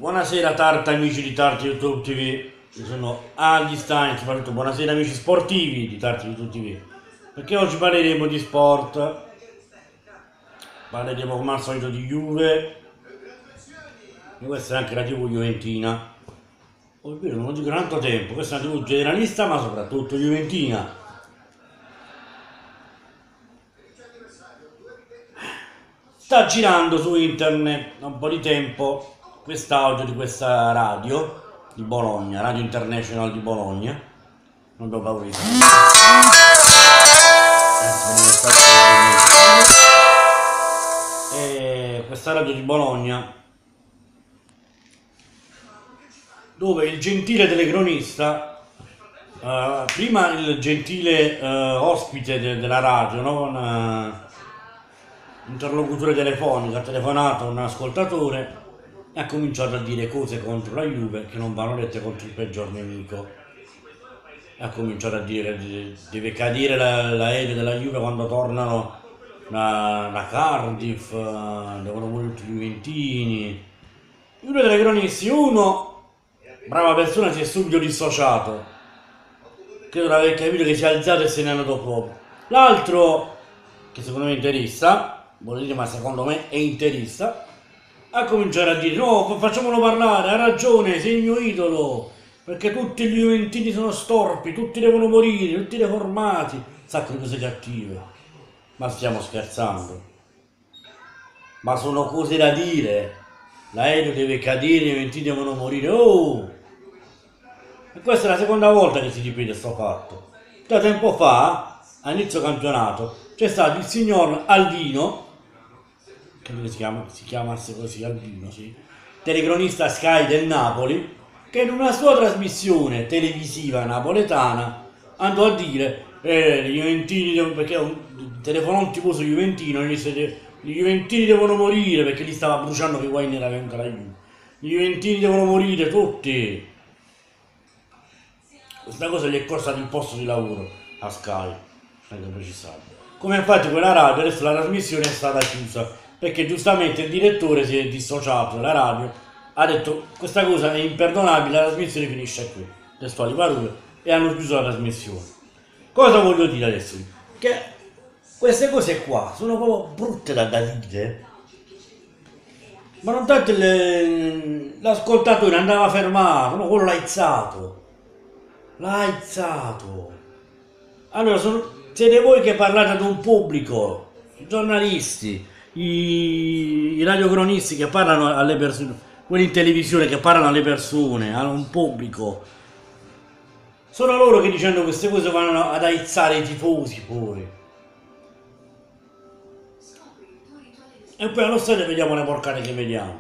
Buonasera Tarta, amici di Tarta YouTube TV. Io sono agli Stein, soprattutto buonasera amici sportivi di Tarta YouTube TV. Perché oggi parleremo di sport. Parleremo come al solito di Juve. E questa è anche la TV juventina. Ovvero non dico tanto tempo, questa è una TV generalista ma soprattutto juventina. Sta girando su internet da un po' di tempo quest'audio di questa radio di Bologna, Radio International di Bologna. Non abbiamo paura di questa radio di Bologna, dove il gentile telecronista, prima il gentile ospite della radio, no? Interlocutore telefonico, ha telefonato a un ascoltatore e ha cominciato a dire cose contro la Juve che non vanno dette contro il peggior nemico. Ha cominciato a dire deve cadere l'aereo della Juve quando tornano da Cardiff, devono morire tutti i juventini. I due telecronisti, uno brava persona, si è subito dissociato, credo di aver capito che si è alzato e se n'è andato proprio. L'altro, che secondo me è interista, vuol dire, ma secondo me è interista, a cominciare a dire no, facciamolo parlare, ha ragione, sei il mio idolo, perché tutti gli juventini sono storpi, tutti devono morire, tutti deformati, un sacco di cose cattive. Ma stiamo scherzando? Ma sono cose da dire. L'aereo deve cadere, i juventini devono morire, oh! E questa è la seconda volta che si ripete sto fatto. Da tempo fa, a inizio campionato, c'è stato il signor Albino, credo che si chiamasse così, Albino, sì, telecronista Sky del Napoli, che in una sua trasmissione televisiva napoletana andò a dire gli juventini, perché telefonò un tifoso juventino e gli disse gli juventini devono morire, perché gli stava bruciando che Wayne era venuto alla Juve, gli juventini devono morire tutti. Questa cosa gli è costata il posto di lavoro a Sky, anche precisato. Come infatti quella radio, adesso la trasmissione è stata chiusa, perché giustamente il direttore si è dissociato dalla radio, ha detto questa cosa è imperdonabile, la trasmissione finisce qui, testuali parole, e hanno chiuso la trasmissione. Cosa voglio dire adesso? Che queste cose qua sono proprio brutte da dire, ma non tanto l'ascoltatore andava fermato, no, quello l'ha izzato. Allora siete voi che parlate ad un pubblico, i giornalisti, i radiocronisti che parlano alle persone, quelli in televisione che parlano alle persone, a un pubblico. Sono loro che dicendo queste cose vanno ad aizzare i tifosi poi. E poi allo stadio vediamo le porcate che vediamo.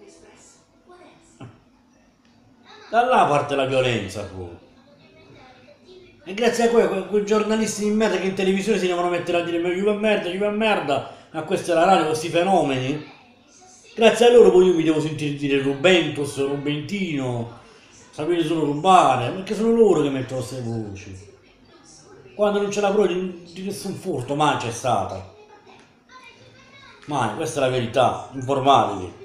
Da là parte la violenza poi. E grazie a quei giornalisti di merda che in televisione si devono mettere a dire Juve è merda, a questa è la radio, questi fenomeni. Grazie a loro poi io mi devo sentire dire Rubentus, Rubentino, sapete solo rubare, perché sono loro che mettono queste voci. Quando non c'è la prova di nessun furto, mai c'è stata. Mai, questa è la verità, informatevi.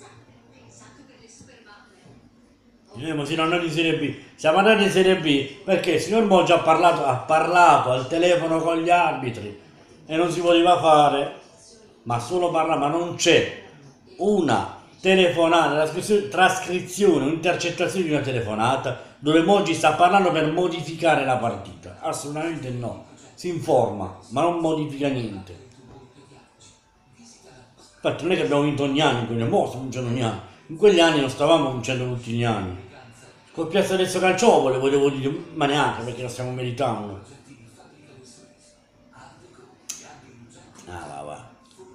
Ma siamo andati in Serie B. Siamo andati in Serie B perché il signor Moggia ha parlato al telefono con gli arbitri e non si poteva fare, ma solo parlare, ma non c'è una telefonata, trascrizione, un'intercettazione di una telefonata dove Moggi sta parlando per modificare la partita. Assolutamente no. Si informa, ma non modifica niente. Infatti non è che abbiamo vinto ogni anno, quindi stiamo vincendo ogni anno. In quegli anni non stavamo vincendo tutti gli anni. Col Piazza Arezzo Calciopoli volevo dire, ma neanche perché lo stiamo meritando. Va.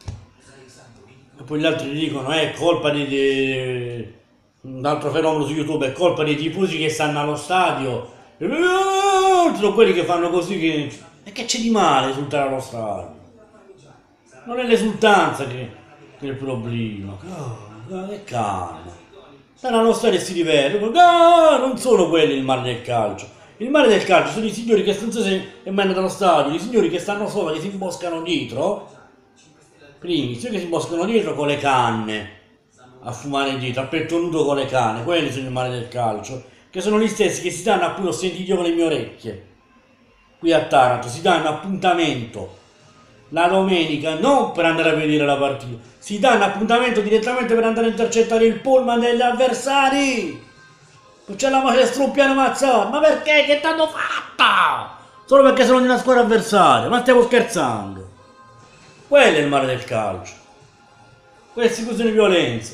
E poi gli altri dicono, è colpa di un altro fenomeno su YouTube, è colpa dei tifosi che stanno allo stadio. Sono quelli che fanno così che... E che c'è di male esultare allo stadio? Non è l'esultanza che è il problema. Che calma. Stanno allo stadio e si divertono. Non sono quelli il male del calcio. Il male del calcio sono i signori che non so se è mai andato allo stadio, i signori che stanno sopra, che si imboscano dietro. Primi, i signori che si imboscano dietro con le canne. a fumare dietro, a petto nudo con le canne, quelli sono il male del calcio, che sono gli stessi che si danno, appunto, ho sentito con le mie orecchie, qui a Taranto, si danno appuntamento la domenica non per andare a vedere la partita, si danno appuntamento direttamente per andare a intercettare il pullman degli avversari. Non c'è la macchina struppiano mazzato, ma perché? Che t'hanno fatta? Solo perché sono di una squadra avversaria, ma stiamo scherzando. Quello è il male del calcio. Questi usano violenza.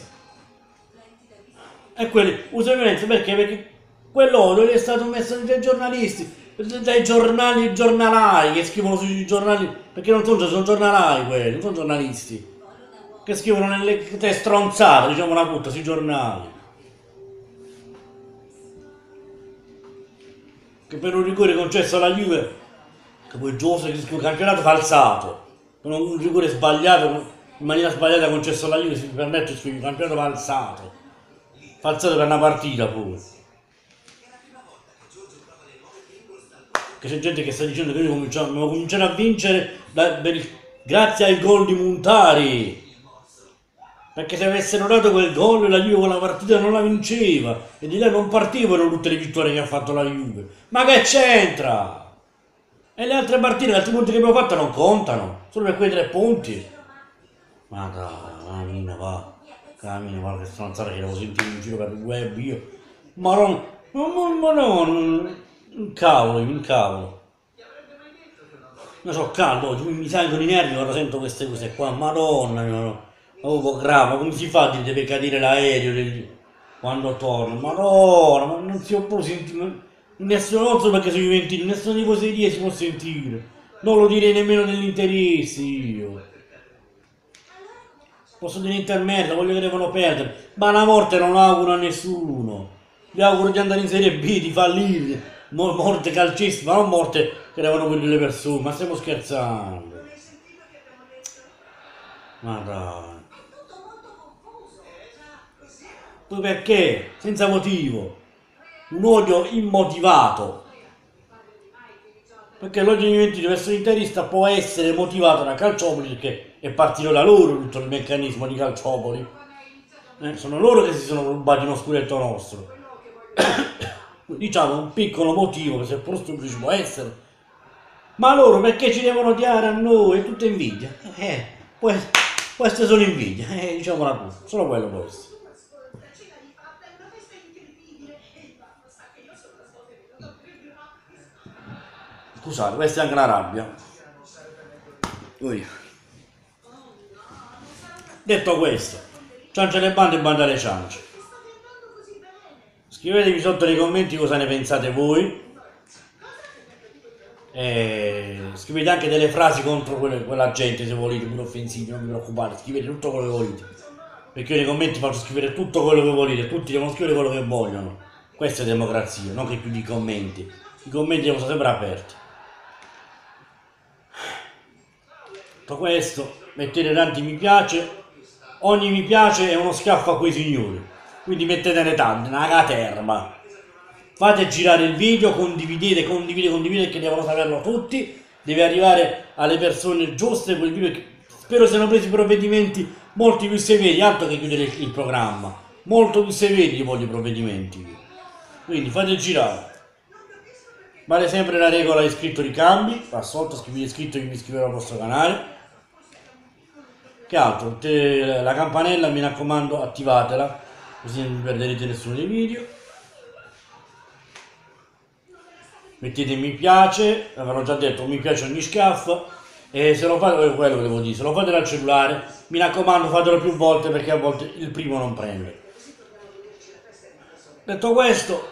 E quelli usano violenza perché? Perché quell'odio è stato messo dai giornalisti, dai giornali, giornalai che scrivono sui giornali, perché non sono giornalai quelli, non sono giornalisti, che scrivono nelle stronzate, diciamo la tutta, sui giornali. Che per un rigore concesso alla Juve, che poi Giusto che scrive campionato falsato, per un rigore sbagliato, in maniera sbagliata concesso alla Juve, si permette di scrivere campionato falsato per una partita pure. Che c'è gente che sta dicendo che noi cominciamo a vincere grazie al gol di Montari, perché se avessero dato quel gol la Juve quella partita non la vinceva e di là non partivano tutte le vittorie che ha fatto la Juve. Ma che c'entra? E le altre partite, gli altri punti che abbiamo fatto non contano, solo per quei 3 punti. Ma dai, cammina, va, che stronzata che devo sentire in giro per il web io. Ma non incavolo. Io so caldo, mi salgono i nervi quando sento queste cose qua, madonna, oh, grave, come si fa a dire deve cadere l'aereo quando torno? Madonna, ma non si può sentire, nessuno, non so perché sono i 20, nessuno di poesia si può sentire, non lo direi nemmeno dell'interesse io. Posso dire intermezzo, voglio che devono perdere, ma la morte non auguro a nessuno, gli auguro di andare in Serie B, di fallire, morte calcistica, ma non morte che devono morire le persone, ma stiamo scherzando. Ma dai. Poi perché? Senza motivo. Un odio immotivato. Perché l'odio verso l'interista può essere motivato da Calciopoli, perché è partito da loro tutto il meccanismo di Calciopoli. Sono loro che si sono rubati uno scudetto nostro. Diciamo un piccolo motivo, se pur stupido ci può essere. Ma loro perché ci devono odiare a noi? È tutta invidia. Queste sono invidia, diciamola tutta, solo quello può essere. Scusate, questa è anche la rabbia. Detto questo, ciance le bande e banda alle ciance. Scrivetemi sotto nei commenti cosa ne pensate voi. Scrivete anche delle frasi contro quella gente se volete, pure offensivi, non vi preoccupate, scrivete tutto quello che volete. Perché io nei commenti faccio scrivere tutto quello che volete, tutti devono scrivere quello che vogliono. Questa è democrazia, non che più di commenti. I commenti devono sempre aperti. Detto questo, mettete tanti mi piace. Ogni mi piace è uno schiaffo a quei signori. Quindi mettetene tanti, una caterma. Fate girare il video, condividete che devono saperlo tutti. Deve arrivare alle persone giuste quel video che spero siano presi provvedimenti molti più severi, altro che chiudere il programma. Molto più severi voglio i provvedimenti. Quindi fate girare. Vale sempre la regola iscritto ricambi, qua sotto scrivete iscritto che vi iscriverò al vostro canale. Che altro? La campanella mi raccomando attivatela, così non vi perderete nessuno dei video. Mettete mi piace, avevo già detto mi piace ogni schiaffo. E se lo fate, quello che devo dire, se lo fate dal cellulare, mi raccomando fatelo più volte perché a volte il primo non prende. Detto questo,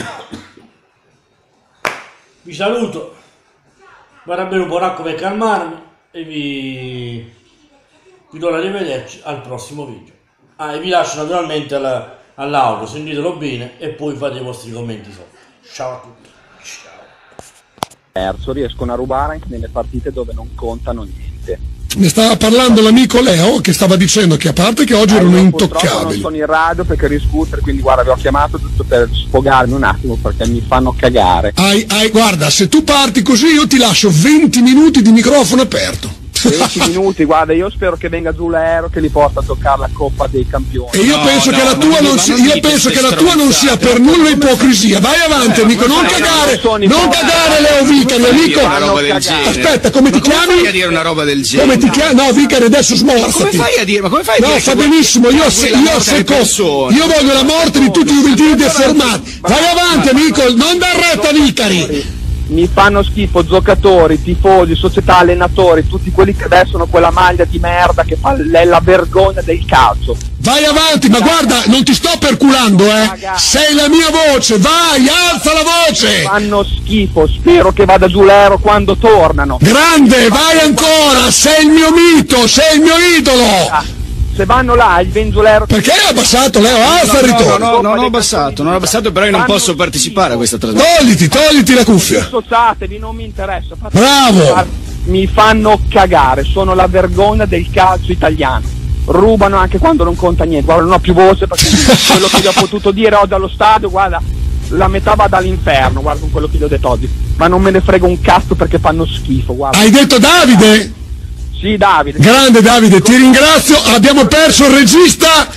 vi saluto, vado a bere un po' d'acqua per calmarmi e vi do l'arrivederci al prossimo video. E vi lascio naturalmente all'audio, sentitelo bene e poi fate i vostri commenti sotto. Ciao a tutti. Riescono a rubare anche nelle partite dove non contano niente. Ne stava parlando l'amico Leo che stava dicendo che a parte che oggi erano intoccabili. Non sono in radio perché ero in scooter, quindi guarda vi ho chiamato giusto per sfogarmi un attimo perché mi fanno cagare. Guarda, se tu parti così io ti lascio 20 minuti di microfono aperto. 20 minuti, guarda, io spero che venga giù l'Aero che li porta a giocare la Coppa dei Campioni. E io penso che la tua non sia, io penso che la tua non sia per nulla ipocrisia. Vai avanti, amico, non cagare Leo Vicari, amico. Aspetta, come ti chiami? Come fai a dire una roba del genere? Come ti chiami? No, Vicari, adesso smorzati. Come fai a dire? Ma come fai a dire? No, fa benissimo, io voglio la morte di tutti gli Juventini deformati. Vai avanti, amico, non dar retta, Vicari. Mi fanno schifo giocatori, tifosi, società, allenatori, tutti quelli che vestono quella maglia di merda che fa la vergogna del calcio. Vai avanti, ma guarda, non ti sto perculando, sei la mia voce, vai, alza la voce. Fanno schifo, spero che vada giù l'Aero quando tornano. Grande, vai ancora, sei il mio mito, sei il mio idolo. Se vanno là il Vengolero. Perché hai abbassato, Leo? Alza il ritorno. No, non ho abbassato, però io non posso partecipare a questa trasmissione. Togliti la cuffia. Associatevi, non mi interessa. Bravo. Mi fanno cagare, sono la vergogna del calcio italiano. Rubano anche quando non conta niente. Guarda, non ho più voce perché quello che gli ho potuto dire oggi allo stadio, guarda, la metà va dall'inferno, guarda, con quello che gli ho detto oggi. Ma non me ne frega un cazzo perché fanno schifo, guarda. Hai detto Davide? Sì, Davide. Grande Davide, ti ringrazio. Abbiamo perso il regista,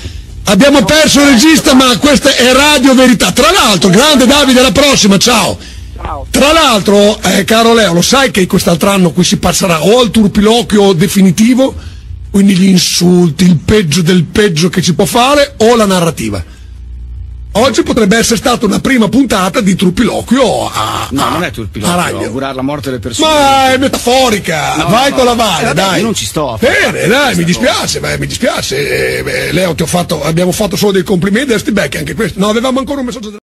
ma questa è Radio Verità. Tra l'altro, grande Davide, alla prossima, ciao. Ciao. Tra l'altro, caro Leo, lo sai che quest'altro anno qui si passerà o al turpiloquio definitivo, quindi gli insulti, il peggio del peggio che ci può fare, o la narrativa. Oggi potrebbe essere stata una prima puntata di turpiloquio non è turpiloquio, augurare la morte delle persone. Ma è metaforica, vai con la valle, dai. Io non ci sto. Bene, dai, mi dispiace. Leo, abbiamo fatto solo dei complimenti, adesso ti becchi anche questo. No, avevamo ancora un messaggio